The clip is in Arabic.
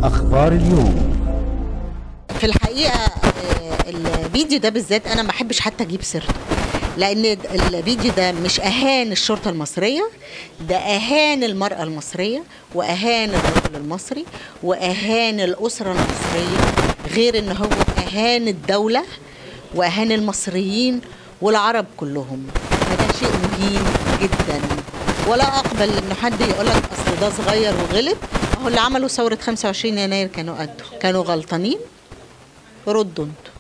أخبار اليوم. في الحقيقة الفيديو ده بالذات أنا ما بحبش حتى أجيب سيرته، لأن الفيديو ده مش أهان الشرطة المصرية، ده أهان المرأة المصرية وأهان الرجل المصري وأهان الأسرة المصرية، غير إن هو أهان الدولة وأهان المصريين والعرب كلهم. فده شيء مهين جدا، ولا أقبل إن حد يقولك أصل ده صغير وغلط. هو اللي عملوا ثورة 25 يناير كانوا غلطانين. ردوا انتوا.